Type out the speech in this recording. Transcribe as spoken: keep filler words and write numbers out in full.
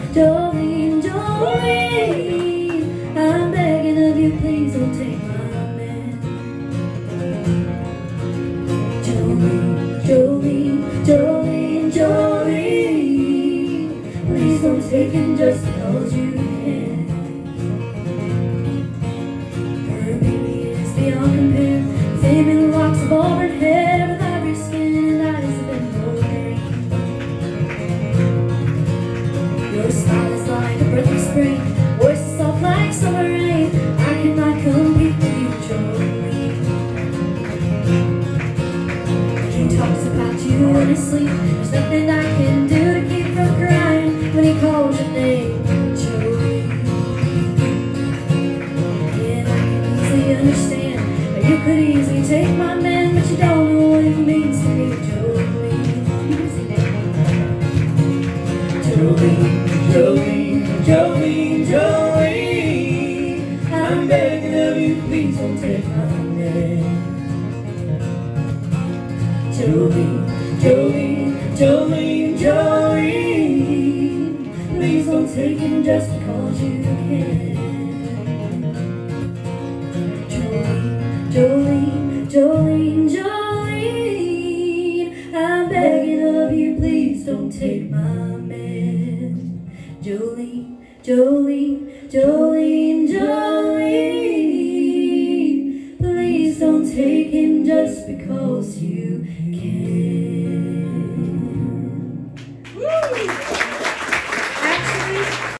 Jolene, Jolene, I'm begging of you, please don't take my man. Jolene, Jolene, Jolene, Jolene, please don't take him just because you can. Her beauty is beyond compare, flaming locks of auburn hair with ivory skin and eyes of emerald green. Your smile is like a breath of spring, voice is soft like summer rain. I cannot compete with you, Jolene. He talks about you in his sleep. There's nothing I can do to keep from crying when he calls your name, Jolene. And I can easily understand that you could easily take my man, but you don't know what it means to me, Jolene. Jolene, Jolene, Jolene, Jolene, I'm begging of you, please don't take my man. Jolene, Jolene, Jolene, Jolene, please don't take him just because you can. Jolene, Jolene, Jolene, I'm begging of you, please don't take my man. Jolene, Jolene, Jolene, Jolene, please don't take him just because you can.